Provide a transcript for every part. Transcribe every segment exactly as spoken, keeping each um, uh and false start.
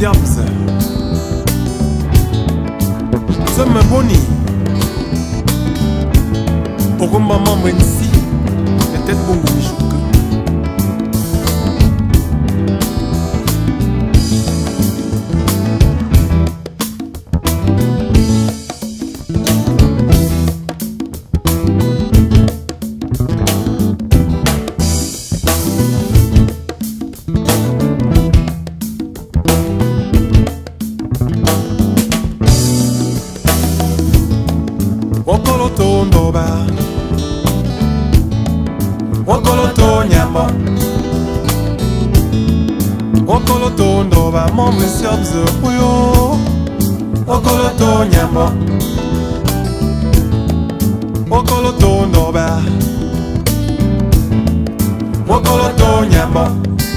siamse Zeme boni Orumba mamwensi Etet bongo mishuka Wakoloto ndoba Wakoloto nyamba Wakoloto ndoba Mamwe siabze uyo Wakoloto nyamba Wakoloto ndoba Wakoloto nyamba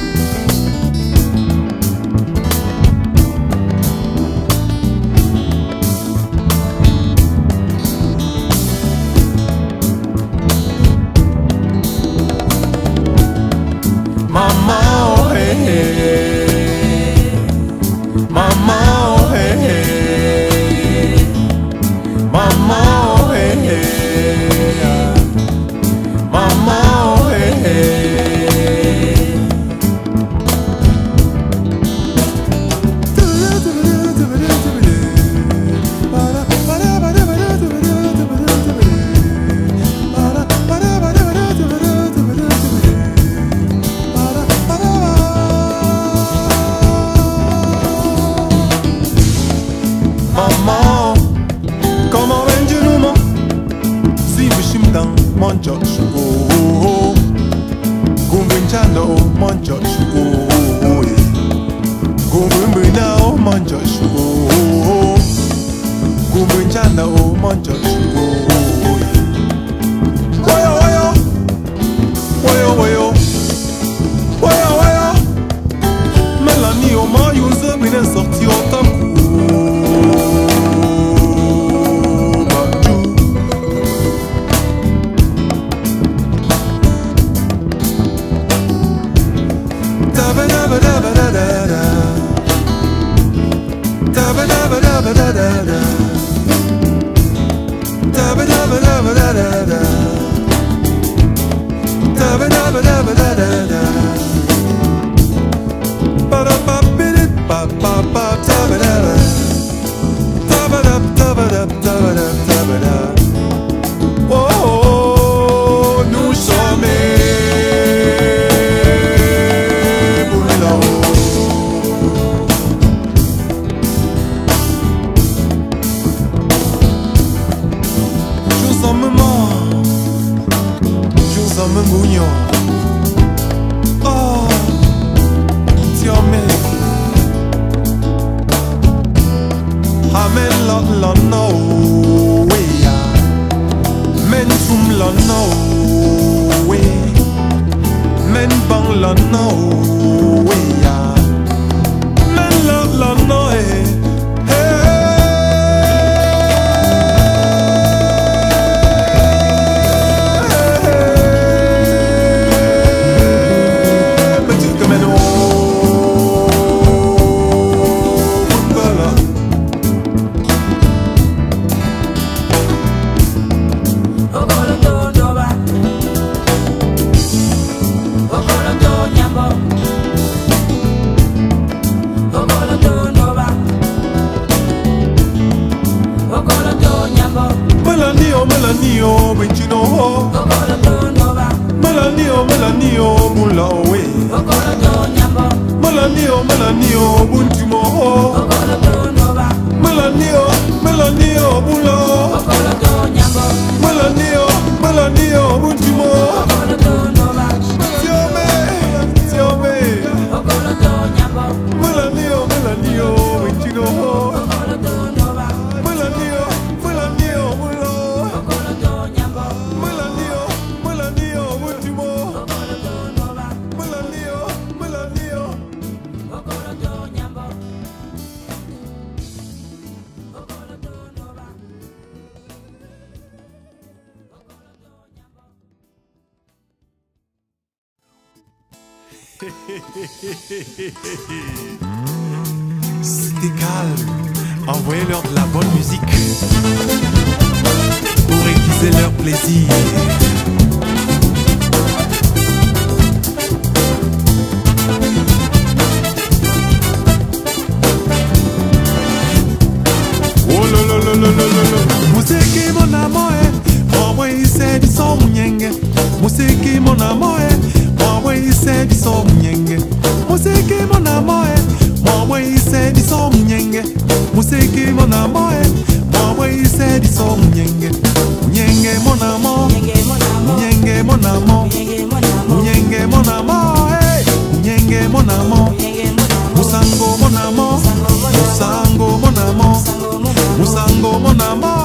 Mama oh hey hey Mama oh hey hey Mama oh hey hey Mama oh hey hey Mama, comment vendu nous mon si bishim dan monjo shugo gumbin chando monjo shugo gumbin now monjo shugo gumbin chando monjo shugo wayo wayo wayo wayo wayo wayo Melanie au ma user bien sorti au temps Oh, nous sommes oh, tiame, amen la la no way, men tum la no way, men bang la no way, men la la no hey. Melanie oh, but you know Melanie oh, Melanie oh, mula owe Melanie oh, Melanie oh, buntimo Melanie oh, Melanie oh, mula Melanie oh, Melanie oh, buntimo Tiome, tiome Melanie oh, Melanie oh, but you know Melanie oh, Melanie oh, mula rester calme, envoyez-leur de la bonne musique pour aiguiser leur plaisir. Oh là là là là là là. Musique mon amour, moi c'est du son mounyenge. Musique mon amour, moi c'est du son mounyenge. Musique mon amour, moi c'est du son mounyenge. Musique mon amour, moi c'est du son mounyenge. Mounyenge mon amour, mounyenge mon amour, mounyenge mon amour, mounyenge mon amour. Musango mon amour, musango mon amour, musango mon amour.